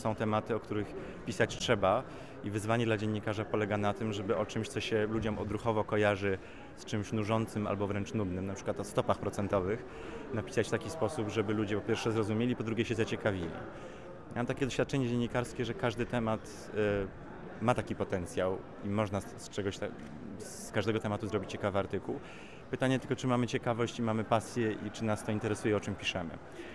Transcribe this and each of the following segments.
są tematy, o których pisać trzeba i wyzwanie dla dziennikarza polega na tym, żeby o czymś, co się ludziom odruchowo kojarzy z czymś nużącym albo wręcz nudnym, na przykład o stopach procentowych, napisać w taki sposób, żeby ludzie po pierwsze zrozumieli, po drugie się zaciekawili. Ja mam takie doświadczenie dziennikarskie, że każdy temat ma taki potencjał i można z każdego tematu zrobić ciekawy artykuł. Pytanie tylko, czy mamy ciekawość i mamy pasję i czy nas to interesuje, o czym piszemy.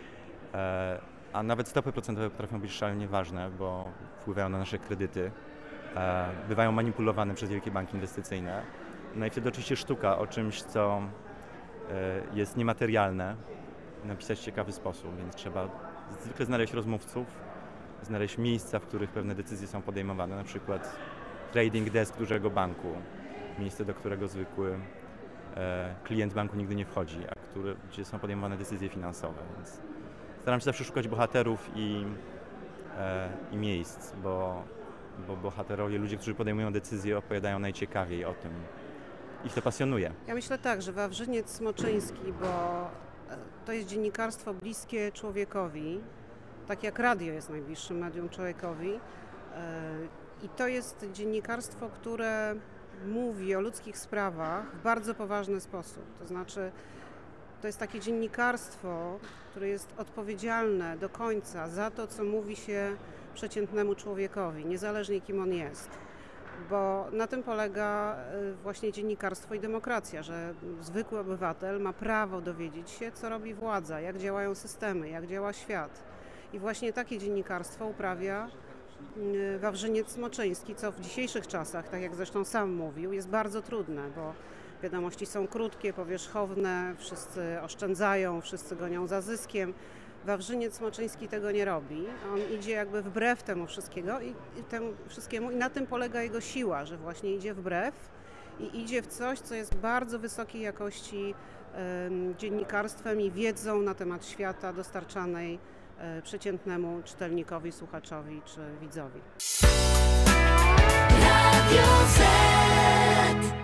A nawet stopy procentowe potrafią być szalenie ważne, bo wpływają na nasze kredyty, bywają manipulowane przez wielkie banki inwestycyjne. No i wtedy oczywiście sztuka o czymś, co jest niematerialne, napisać w ciekawy sposób, więc trzeba zwykle znaleźć rozmówców, znaleźć miejsca, w których pewne decyzje są podejmowane, na przykład trading desk dużego banku, miejsce, do którego zwykły klient banku nigdy nie wchodzi, gdzie są podejmowane decyzje finansowe. Więc staram się zawsze szukać bohaterów i miejsc, bo bohaterowie, ludzie, którzy podejmują decyzje, opowiadają najciekawiej o tym. Ich to pasjonuje. Ja myślę tak, że Wawrzyniec Smoczyński, bo to jest dziennikarstwo bliskie człowiekowi, tak jak radio jest najbliższym medium człowiekowi. I to jest dziennikarstwo, które mówi o ludzkich sprawach w bardzo poważny sposób. To znaczy, to jest takie dziennikarstwo, które jest odpowiedzialne do końca za to, co mówi się przeciętnemu człowiekowi, niezależnie kim on jest. Bo na tym polega właśnie dziennikarstwo i demokracja, że zwykły obywatel ma prawo dowiedzieć się, co robi władza, jak działają systemy, jak działa świat. I właśnie takie dziennikarstwo uprawia Wawrzyniec Smoczyński, co w dzisiejszych czasach, tak jak zresztą sam mówił, jest bardzo trudne, bo wiadomości są krótkie, powierzchowne, wszyscy oszczędzają, wszyscy gonią za zyskiem. Wawrzyniec Smoczyński tego nie robi. On idzie jakby wbrew temu wszystkiemu i na tym polega jego siła, że właśnie idzie wbrew i idzie w coś, co jest bardzo wysokiej jakości dziennikarstwem i wiedzą na temat świata dostarczanej przeciętnemu czytelnikowi, słuchaczowi czy widzowi. Radio Z.